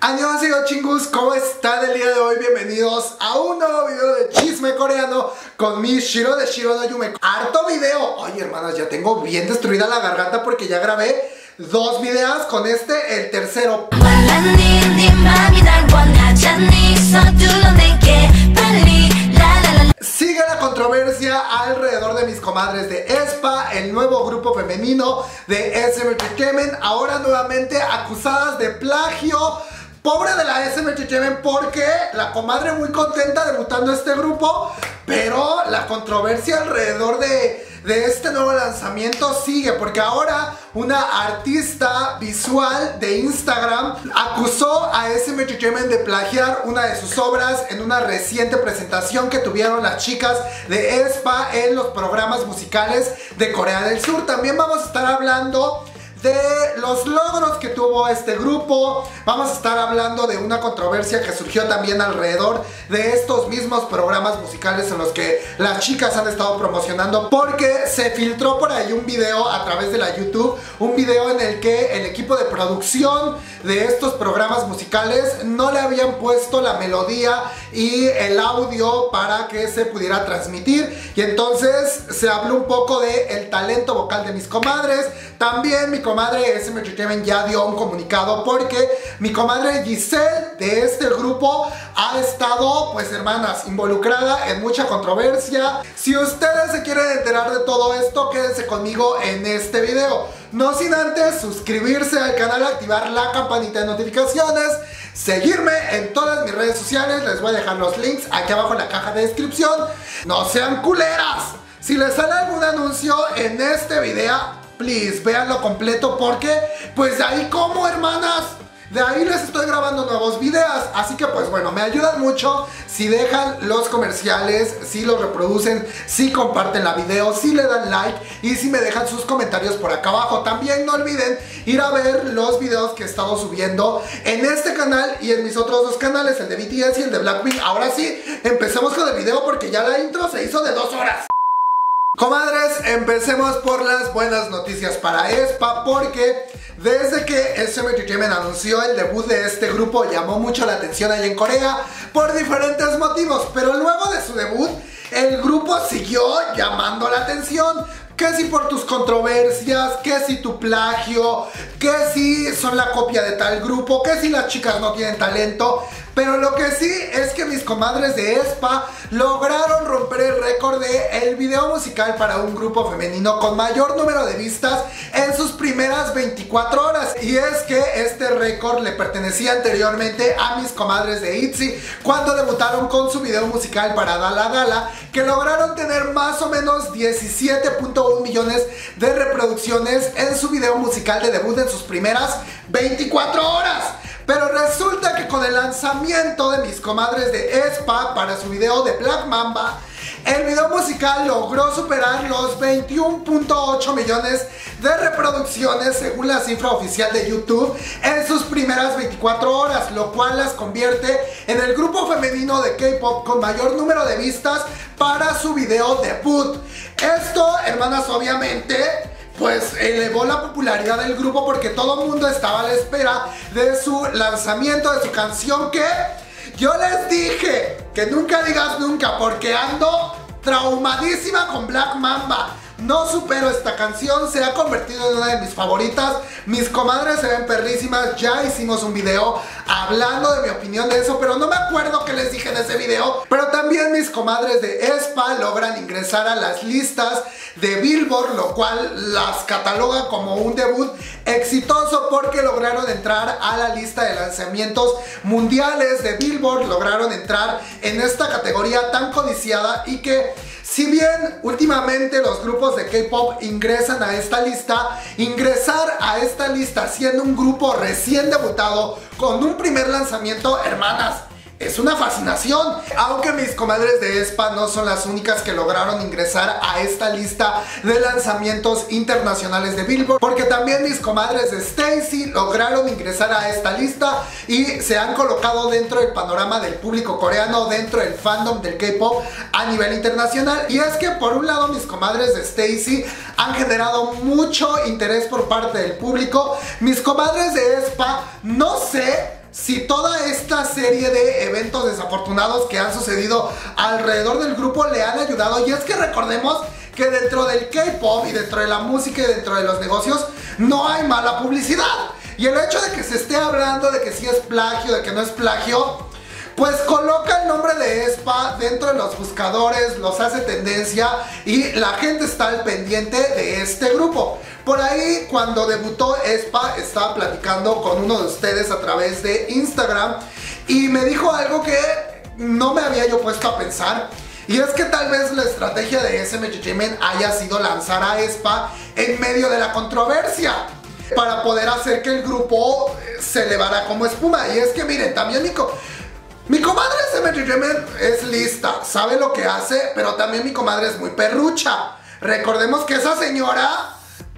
Annyeonghaseyo chingus, ¿cómo están el día de hoy? Bienvenidos a un nuevo video de chisme coreano con mi Shiro de Shiro no Yume. Harto video. Oye, hermanas, ya tengo bien destruida la garganta porque ya grabé 2 videos, con este el tercero. Sigue la controversia alrededor de mis comadres de aespa, el nuevo grupo femenino de SM Entertainment, ahora nuevamente acusadas de plagio. Pobre de la SM Entertainment, porque la comadre muy contenta debutando este grupo, pero la controversia alrededor de este nuevo lanzamiento sigue, porque ahora una artista visual de Instagram acusó a SM Entertainment de plagiar una de sus obras en una reciente presentación que tuvieron las chicas de aespa en los programas musicales de Corea del Sur. También vamos a estar hablando de los logros que tuvo este grupo. Vamos a estar hablando de una controversia que surgió también alrededor de estos mismos programas musicales en los que las chicas han estado promocionando, porque se filtró por ahí un video a través de la YouTube, un video en el que el equipo de producción de estos programas musicales no le habían puesto la melodía y el audio para que se pudiera transmitir, y entonces se habló un poco de el talento vocal de mis comadres. También mi comadre SM Entertainment ya dio un comunicado porque mi comadre Giselle de este grupo ha estado, pues hermanas, involucrada en mucha controversia. Si ustedes se quieren enterar de todo esto, quédense conmigo en este video. No sin antes suscribirse al canal, activar la campanita de notificaciones, seguirme en todas mis redes sociales. Les voy a dejar los links aquí abajo en la caja de descripción. No sean culeras. Si les sale algún anuncio en este video, please, véanlo completo, porque pues de ahí como, hermanas, de ahí les estoy grabando nuevos videos. Así que pues bueno, me ayudan mucho si dejan los comerciales, si los reproducen, si comparten la video, si le dan like y si me dejan sus comentarios por acá abajo. También no olviden ir a ver los videos que he estado subiendo en este canal y en mis otros 2 canales, el de BTS y el de Blackpink. Ahora sí, empecemos con el video porque ya la intro se hizo de 2 horas. Comadres, empecemos por las buenas noticias para aespa, porque desde que SM Entertainment anunció el debut de este grupo llamó mucho la atención allá en Corea por diferentes motivos, pero luego de su debut el grupo siguió llamando la atención. Que si por tus controversias, que si tu plagio, que si son la copia de tal grupo, que si las chicas no tienen talento. Pero lo que sí es que mis comadres de aespa lograron romper el récord de el video musical para un grupo femenino con mayor número de vistas en sus primeras 24 horas. Y es que este récord le pertenecía anteriormente a mis comadres de ITZY cuando debutaron con su video musical para Dala Dala, que lograron tener más o menos 17.1 millones de reproducciones en su video musical de debut en sus primeras 24 horas. Pero resulta que con el lanzamiento de mis comadres de aespa para su video de Black Mamba, el video musical logró superar los 21.8 millones de reproducciones según la cifra oficial de YouTube en sus primeras 24 horas, lo cual las convierte en el grupo femenino de K-pop con mayor número de vistas para su video debut. Esto, hermanas, obviamente pues elevó la popularidad del grupo, porque todo el mundo estaba a la espera de su lanzamiento de su canción, que yo les dije que nunca digas nunca, porque ando traumadísima con Black Mamba. No supero esta canción, se ha convertido en una de mis favoritas. Mis comadres se ven perrísimas. Ya hicimos un video hablando de mi opinión de eso, pero no me acuerdo qué les dije en ese video. Pero también mis comadres de aespa logran ingresar a las listas de Billboard, lo cual las cataloga como un debut exitoso, porque lograron entrar a la lista de lanzamientos mundiales de Billboard. Lograron entrar en esta categoría tan codiciada, y que si bien últimamente los grupos de K-pop ingresan a esta lista, ingresar a esta lista siendo un grupo recién debutado con un primer lanzamiento, hermanas, es una fascinación. Aunque mis comadres de aespa no son las únicas que lograron ingresar a esta lista de lanzamientos internacionales de Billboard, porque también mis comadres de STAYC lograron ingresar a esta lista y se han colocado dentro del panorama del público coreano, dentro del fandom del K-pop a nivel internacional. Y es que por un lado mis comadres de STAYC han generado mucho interés por parte del público. Mis comadres de aespa, no sé si toda esta serie de eventos desafortunados que han sucedido alrededor del grupo le han ayudado. Y es que recordemos que dentro del K-pop y dentro de la música y dentro de los negocios no hay mala publicidad. Y el hecho de que se esté hablando de que sí es plagio, de que no es plagio, pues coloca el nombre de aespa dentro de los buscadores, los hace tendencia y la gente está al pendiente de este grupo. Por ahí, cuando debutó aespa, estaba platicando con uno de ustedes a través de Instagram y me dijo algo que no me había yo puesto a pensar. Y es que tal vez la estrategia de SM Entertainment haya sido lanzar a aespa en medio de la controversia, para poder hacer que el grupo se elevara como espuma. Y es que miren, también mi comadre SM Entertainment es lista, sabe lo que hace, pero también mi comadre es muy perrucha. Recordemos que esa señora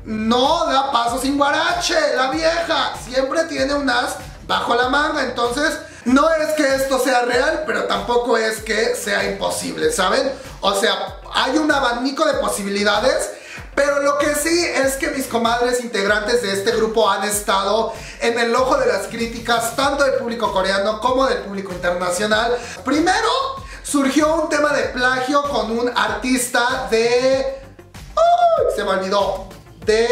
no da paso sin guarache, la vieja siempre tiene un as bajo la manga. Entonces no es que esto sea real, pero tampoco es que sea imposible, ¿saben? O sea, hay un abanico de posibilidades. Pero lo que sí es que mis comadres integrantes de este grupo han estado en el ojo de las críticas, tanto del público coreano como del público internacional. Primero surgió un tema de plagio con un artista de... ¡Uy! Se me olvidó. De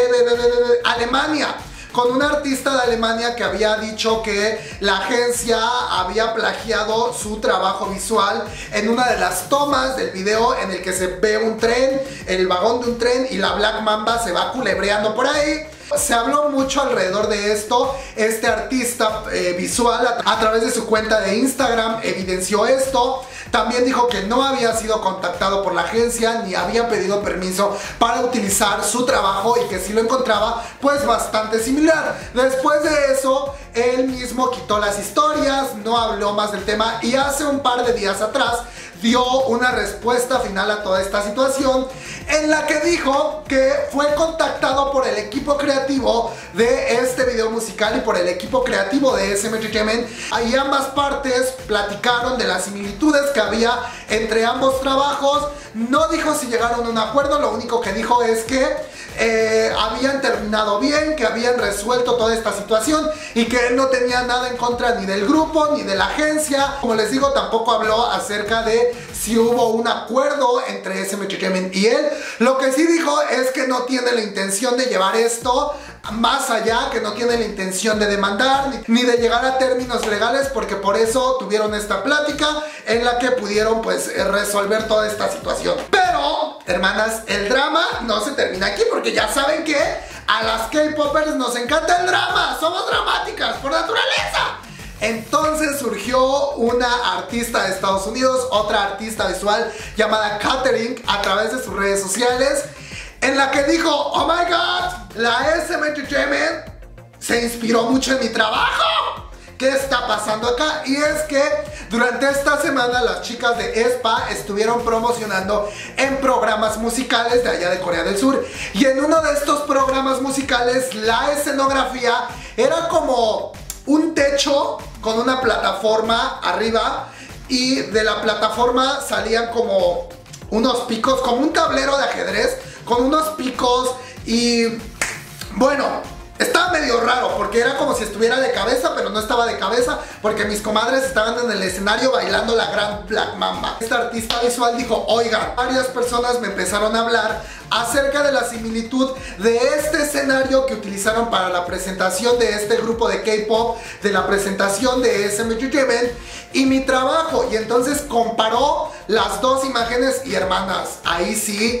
Alemania. Con un artista de Alemania que había dicho que la agencia había plagiado su trabajo visual en una de las tomas del video en el que se ve un tren, el vagón de un tren, y la Black Mamba se va culebreando por ahí. Se habló mucho alrededor de esto. Este artista visual a través de su cuenta de Instagram evidenció esto. También dijo que no había sido contactado por la agencia ni había pedido permiso para utilizar su trabajo y que si lo encontraba pues bastante similar. Después de eso él mismo quitó las historias, no habló más del tema y hace un par de días atrás dio una respuesta final a toda esta situación en la que dijo que fue contactado por el equipo creativo de este video musical y por el equipo creativo de SM Entertainment. Ahí ambas partes platicaron de las similitudes que había entre ambos trabajos. No dijo si llegaron a un acuerdo, lo único que dijo es que habían terminado bien, que habían resuelto toda esta situación y que él no tenía nada en contra ni del grupo ni de la agencia. Como les digo, tampoco habló acerca de si hubo un acuerdo entre SM Entertainment y él. Lo que sí dijo es que no tiene la intención de llevar esto más allá, que no tiene la intención de demandar ni de llegar a términos legales, porque por eso tuvieron esta plática en la que pudieron pues resolver toda esta situación. Pero, hermanas, el drama no se termina aquí, porque ya saben que a las K-popers nos encanta el drama, somos dramáticas por naturaleza. Entonces surgió una artista de Estados Unidos, otra artista visual llamada Catherine, a través de sus redes sociales, en la que dijo: oh my god, la SM Entertainment se inspiró mucho en mi trabajo. ¿Qué está pasando acá? Y es que durante esta semana las chicas de aespa estuvieron promocionando en programas musicales de allá de Corea del Sur. Y en uno de estos programas musicales la escenografía era como un techo con una plataforma arriba, y de la plataforma salían como unos picos, como un tablero de ajedrez con unos picos. Y bueno, estaba medio raro porque era como si estuviera de cabeza, pero no estaba de cabeza, porque mis comadres estaban en el escenario bailando la gran Black Mamba. Esta artista visual dijo: oigan, varias personas me empezaron a hablar acerca de la similitud de este escenario que utilizaron para la presentación de este grupo de K-pop, de la presentación de SM Entertainment y mi trabajo. Y entonces comparó las dos imágenes y, hermanas, ahí sí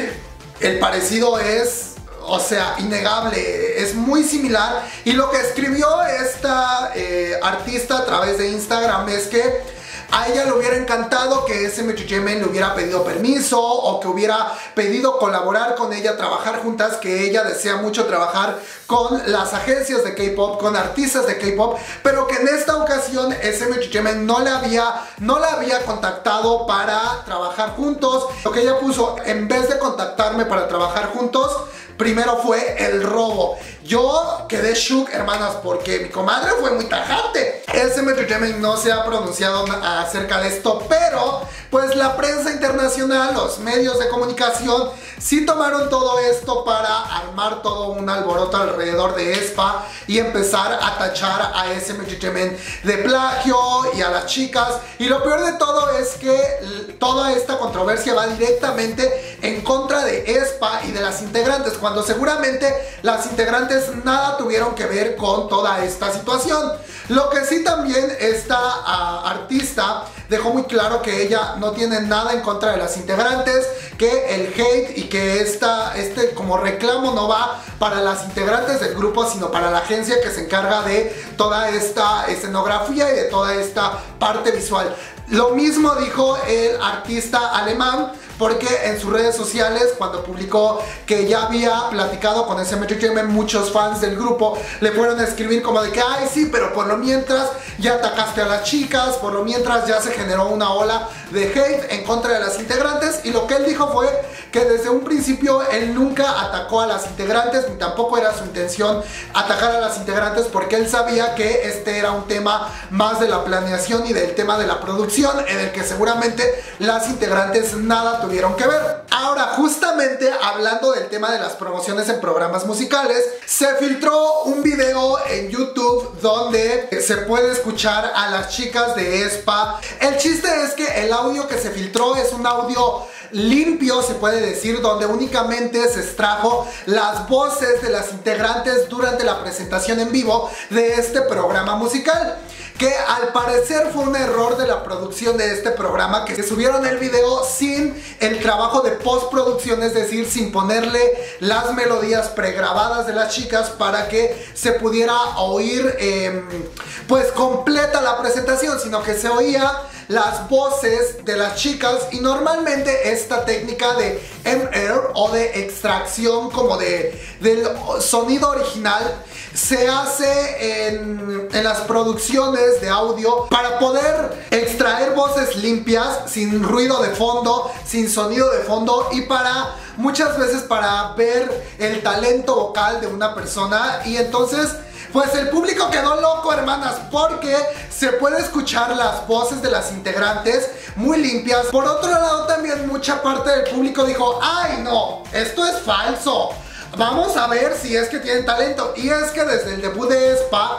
el parecido es, o sea, innegable, es muy similar. Y lo que escribió esta artista a través de Instagram es que a ella le hubiera encantado que SM Entertainment le hubiera pedido permiso o que hubiera pedido colaborar con ella, trabajar juntas, que ella desea mucho trabajar con las agencias de K-pop, con artistas de K-pop, pero que en esta ocasión SM Entertainment no la había contactado para trabajar juntos. Lo que ella puso: en vez de contactarme para trabajar juntos, primero fue el robo. Yo quedé shook, hermanas, porque mi comadre fue muy tajante. SM Entertainment Entertainment no se ha pronunciado acerca de esto, pero pues la prensa internacional, los medios de comunicación sí tomaron todo esto para armar todo un alboroto alrededor de aespa y empezar a tachar a SM Entertainment de plagio y a las chicas. Y lo peor de todo es que toda esta controversia va directamente en contra de aespa y de las integrantes, cuando seguramente las integrantes nada tuvieron que ver con toda esta situación. Lo que sí también esta artista dejó muy claro que ella no tiene nada en contra de las integrantes, que el hate y que este como reclamo no va para las integrantes del grupo, sino para la agencia que se encarga de toda esta escenografía y de toda esta parte visual. Lo mismo dijo el artista alemán, porque en sus redes sociales, cuando publicó que ya había platicado con SM Entertainment, muchos fans del grupo le fueron a escribir como de que ay sí, pero por lo mientras ya atacaste a las chicas, por lo mientras ya se generó una ola de hate en contra de las integrantes. Y lo que él dijo fue que desde un principio él nunca atacó a las integrantes, ni tampoco era su intención atacar a las integrantes, porque él sabía que este era un tema más de la planeación y del tema de la producción, en el que seguramente las integrantes nada tuvieron que ver. Ahora, justamente hablando del tema de las promociones en programas musicales, se filtró un video en YouTube donde se puede escuchar a las chicas de aespa. El chiste es que el audio que se filtró es un audio limpio, se puede decir, donde únicamente se extrajo las voces de las integrantes durante la presentación en vivo de este programa musical, que al parecer fue un error de la producción de este programa, que subieron el video sin el trabajo de postproducción, es decir, sin ponerle las melodías pregrabadas de las chicas para que se pudiera oír pues completa la presentación, sino que se oía las voces de las chicas. Y normalmente esta técnica de M-Air o de extracción como del sonido original se hace en las producciones de audio para poder extraer voces limpias, sin ruido de fondo, sin sonido de fondo, y para muchas veces para ver el talento vocal de una persona. Y entonces pues el público quedó loco, hermanas, porque se puede escuchar las voces de las integrantes muy limpias. Por otro lado, también mucha parte del público dijo ay no, esto es falso, vamos a ver si es que tienen talento. Y es que desde el debut de aespa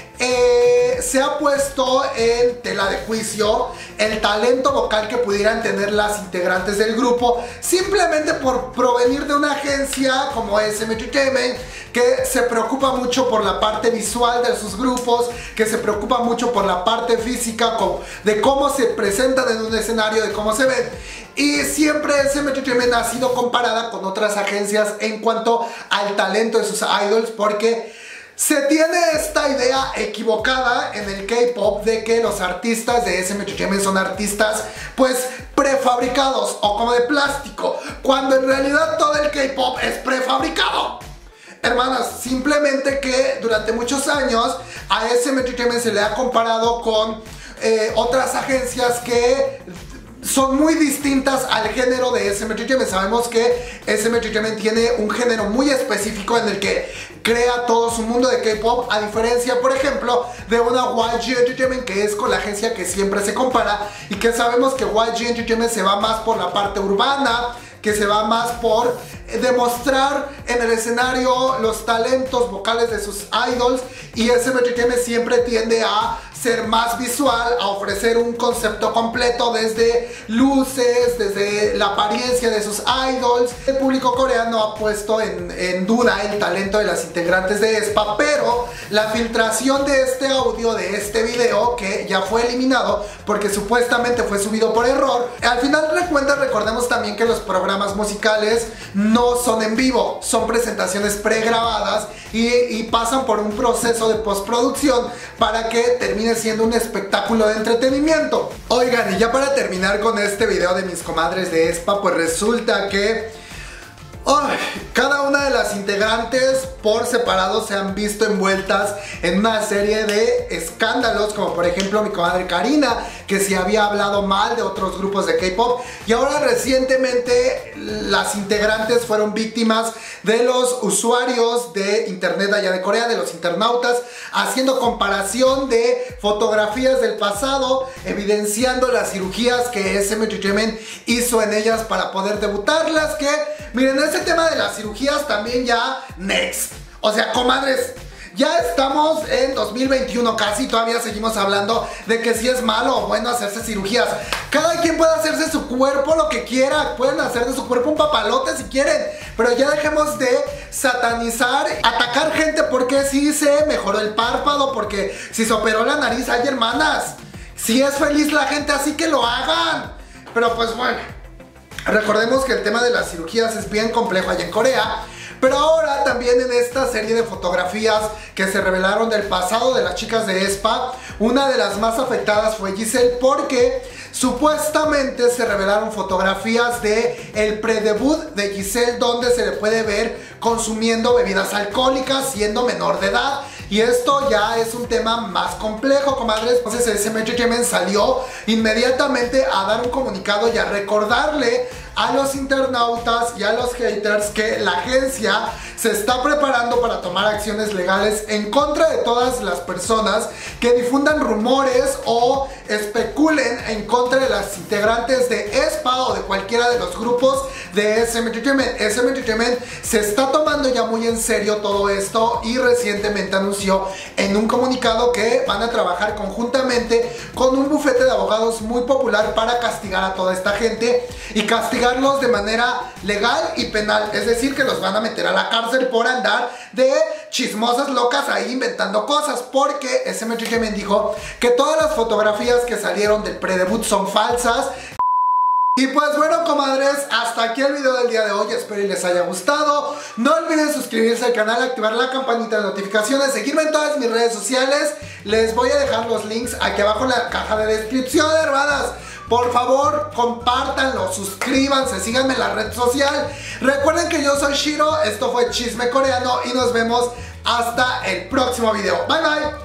se ha puesto en tela de juicio el talento vocal que pudieran tener las integrantes del grupo, simplemente por provenir de una agencia como SM Entertainment, que se preocupa mucho por la parte visual de sus grupos, que se preocupa mucho por la parte física, de cómo se presentan en un escenario, de cómo se ven. Y siempre SM Entertainment ha sido comparada con otras agencias en cuanto al talento de sus idols, porque se tiene esta idea equivocada en el K-pop de que los artistas de SM Entertainment son artistas pues prefabricados o como de plástico, cuando en realidad todo el K-pop es prefabricado. Hermanas, simplemente que durante muchos años a SM Entertainment se le ha comparado con otras agencias que son muy distintas al género de SM Entertainment. Sabemos que SM Entertainment tiene un género muy específico en el que crea todo su mundo de K-pop, a diferencia, por ejemplo, de una YG Entertainment, que es con la agencia que siempre se compara, y que sabemos que YG Entertainment se va más por la parte urbana, que se va más por demostrar en el escenario los talentos vocales de sus idols, y SM Entertainment siempre tiende a ser más visual, a ofrecer un concepto completo, desde luces, desde la apariencia de sus idols. El público coreano ha puesto en duda el talento de las integrantes de aespa, pero la filtración de este audio, de este video, que ya fue eliminado porque supuestamente fue subido por error, al final de cuentas recordemos también que los programas musicales no son en vivo, son presentaciones pregrabadas y pasan por un proceso de postproducción para que termine siendo un espectáculo de entretenimiento. Oigan, y ya para terminar con este video de mis comadres de aespa, pues resulta que Ay, cada una de las integrantes por separado se han visto envueltas en una serie de escándalos, como por ejemplo mi comadre Karina, que sí había hablado mal de otros grupos de K-pop, y ahora recientemente las integrantes fueron víctimas de los usuarios de internet allá de Corea, de los internautas, haciendo comparación de fotografías del pasado, evidenciando las cirugías que SM Entertainment hizo en ellas para poder debutarlas, que miren, ese tema de las cirugías también ya next. O sea, comadres, ya estamos en 2021 casi, todavía seguimos hablando de que si es malo o bueno hacerse cirugías. Cada quien puede hacerse su cuerpo lo que quiera, pueden hacer de su cuerpo un papalote si quieren, pero ya dejemos de satanizar, atacar gente porque si se mejoró el párpado, porque si se operó la nariz. Ay, hermanas, si es feliz la gente, así que lo hagan. Pero pues bueno, recordemos que el tema de las cirugías es bien complejo allá en Corea. Pero ahora también en esta serie de fotografías que se revelaron del pasado de las chicas de aespa, una de las más afectadas fue Giselle, porque supuestamente se revelaron fotografías de el predebut de Giselle, donde se le puede ver consumiendo bebidas alcohólicas siendo menor de edad. Y esto ya es un tema más complejo, comadres. Entonces SM Entertainment salió inmediatamente a dar un comunicado y a recordarle a los internautas y a los haters que la agencia se está preparando para tomar acciones legales en contra de todas las personas que difundan rumores o especulen en contra de las integrantes de aespa o de cualquiera de los grupos de SM Entertainment. SM Entertainment se está tomando ya muy en serio todo esto y recientemente anunció en un comunicado que van a trabajar conjuntamente con un bufete de abogados muy popular para castigar a toda esta gente y castigarlos de manera legal y penal. Es decir, que los van a meter a la cárcel por andar de chismosas locas ahí inventando cosas, porque SM Entertainment dijo que todas las fotografías que salieron del predebut son falsas. Y pues bueno, comadres, hasta aquí el video del día de hoy, espero y les haya gustado. No olviden suscribirse al canal, activar la campanita de notificaciones, seguirme en todas mis redes sociales. Les voy a dejar los links aquí abajo en la caja de descripción, hermanas. Por favor, compártanlo, suscríbanse, síganme en la red social. Recuerden que yo soy Shiro, esto fue Chisme Coreano y nos vemos hasta el próximo video. Bye bye.